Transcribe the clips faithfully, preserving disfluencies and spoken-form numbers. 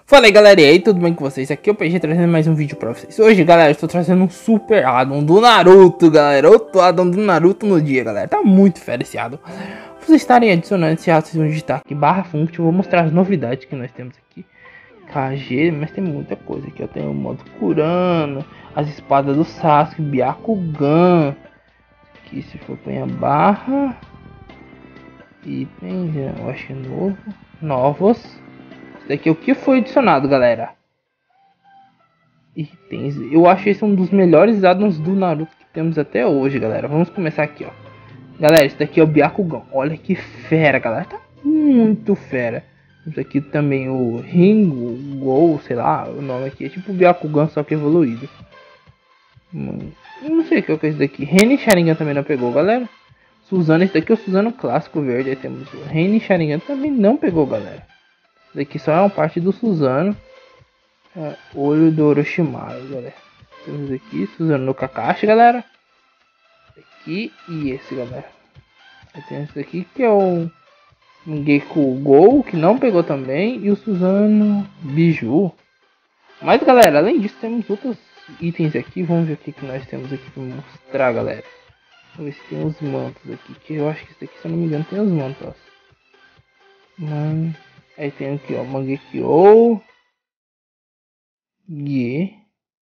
Fala aí galera, e aí, tudo bem com vocês? Aqui é o P G trazendo mais um vídeo pra vocês. Hoje galera, eu estou trazendo um super addon do Naruto, galera. Outro addon do Naruto no dia, galera. Tá muito fera esse addon. Pra vocês estarem adicionando esse addon, vocês vão digitar aqui barra funct. Eu vou mostrar as novidades que nós temos aqui. K G, mas tem muita coisa aqui. Eu tenho o modo Kurano, as espadas do Sasuke, Byakugan. Aqui se for põe a barra. Itens, eu acho que é novo. Novos. Daqui é o que foi adicionado, galera. Itens. Eu acho esse um dos melhores addons do Naruto que temos até hoje, galera. Vamos começar aqui, ó. Galera, esse daqui é o Byakugan. Olha que fera, galera. Tá muito fera. Temos aqui também o Ringo, Gol, sei lá, o nome aqui. É tipo o Byakugan, só que evoluído. Hum, não sei o que é esse daqui. Renin Sharingan também não pegou, galera. Suzano, esse daqui é o Suzano clássico verde. Aí temos o Renin Sharingan também não pegou, galera. Esse daqui só é uma parte do Suzano. É, olho do Orochimaru, galera. Temos aqui Suzano no Kakashi, galera. Aqui e esse, galera. Aí tem esse aqui que é o Geku Gol, que não pegou também. E o Suzano Biju. Mas, galera, além disso, temos outros itens aqui. Vamos ver o que, que nós temos aqui para mostrar, galera. Vamos ver se tem os mantos aqui. Que eu acho que esse aqui, se eu não me engano, tem os mantos, ó. Mas... aí tem aqui, ó, Mangekyo, Ge,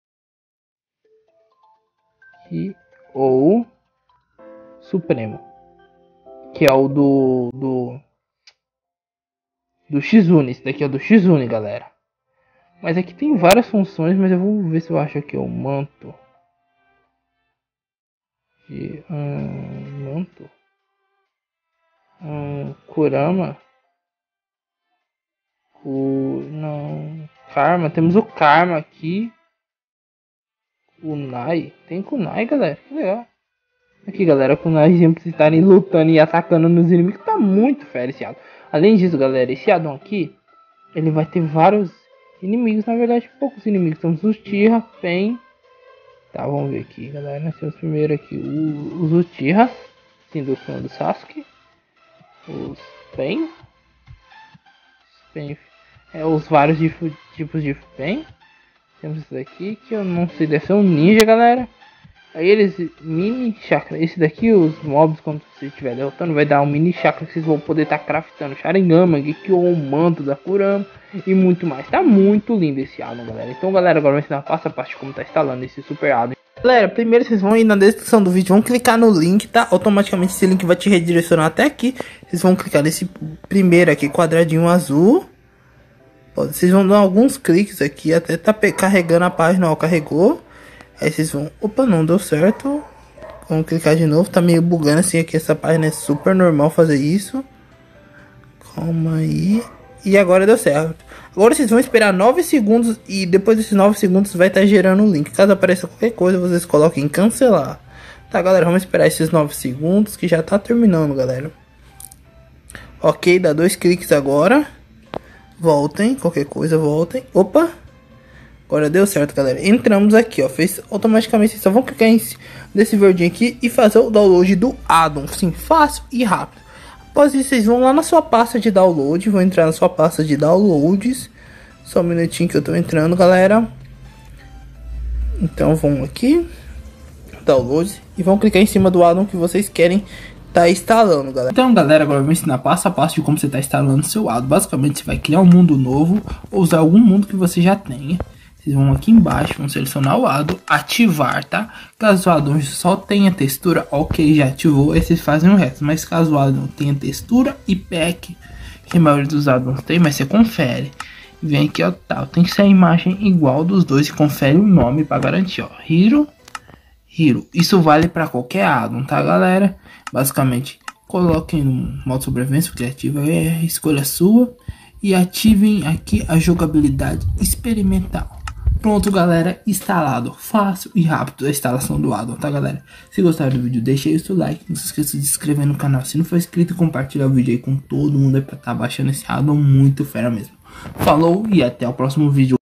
e ou Supremo, que é o do do do Shizune. Esse daqui é do Shizune, galera. Mas aqui tem várias funções, mas eu vou ver se eu acho aqui o manto. De, hum, manto, hum, Kurama. O não Karma, temos o Karma aqui. O Nai, tem Kunai, galera, que legal. Aqui, galera, Kunai sempre estarem lutando e atacando nos inimigos, tá muito fera esse addon. Além disso, galera, esse addon aqui, ele vai ter vários inimigos, na verdade, poucos inimigos. Temos os Uchiha, Pen. Tá, vamos ver aqui, galera. Nós temos primeiro aqui o, os Uchiha, sim, do clã do Sasuke. Os Pen. Os Pen. É, os vários tipos de Pen. Temos esse daqui que eu não sei, deve ser um ninja, galera. Aí eles mini chakra. Esse daqui, os mobs, quando você estiver derrotando, vai dar um mini chakra que vocês vão poder estar tá craftando. Sharingan, Mangekyo, o manto da Kurama e muito mais. Tá muito lindo esse addon, galera. Então, galera, agora eu vou ensinar passo a passo como tá instalando esse super addon. Galera, primeiro vocês vão ir na descrição do vídeo, vão clicar no link, tá? Automaticamente esse link vai te redirecionar até aqui. Vocês vão clicar nesse primeiro aqui, quadradinho azul. Vocês vão dar alguns cliques aqui até tá carregando a página, ó, carregou. Aí vocês vão, opa, não deu certo. Vamos clicar de novo, tá meio bugando assim aqui, essa página é super normal fazer isso. Calma aí. E agora deu certo. Agora vocês vão esperar nove segundos e depois desses nove segundos vai estar tá gerando um link. Caso apareça qualquer coisa, vocês coloquem em cancelar. Tá, galera, vamos esperar esses nove segundos que já tá terminando, galera. Ok, dá dois cliques agora. Voltem, qualquer coisa, voltem. Opa! Agora deu certo, galera. Entramos aqui, ó. Fez automaticamente. Vocês só vão clicar em desse verdinho aqui e fazer o download do addon. Sim, fácil e rápido. Após isso, vocês vão lá na sua pasta de download. Vão entrar na sua pasta de downloads. Só um minutinho que eu tô entrando, galera. Então, vão aqui. Downloads. E vão clicar em cima do addon que vocês querem tá instalando, galera. Então, galera, agora eu vou ensinar passo a passo de como você tá instalando seu addon. Basicamente, você vai criar um mundo novo ou usar algum mundo que você já tenha. Vocês vão aqui embaixo, vão selecionar o addon, ativar, tá? Caso o addon só tenha textura, ok, já ativou, aí vocês fazem o resto. Mas caso o addon tenha textura e pack, que a maioria dos addons tem, mas você confere. Vem aqui, ó, tá, tem que ser a imagem igual dos dois e confere o nome para garantir, ó. Hero, Hero. Isso vale para qualquer addon, tá, galera? Basicamente, coloquem no modo sobrevivência criativa, é escolha sua. E ativem aqui a jogabilidade experimental. Pronto, galera, instalado. Fácil e rápido a instalação do addon, tá, galera? Se gostaram do vídeo, deixa aí o seu like. Não se esqueça de se inscrever no canal. Se não for inscrito, compartilha o vídeo aí com todo mundo aí pra estar tá baixando esse addon muito fera mesmo. Falou e até o próximo vídeo.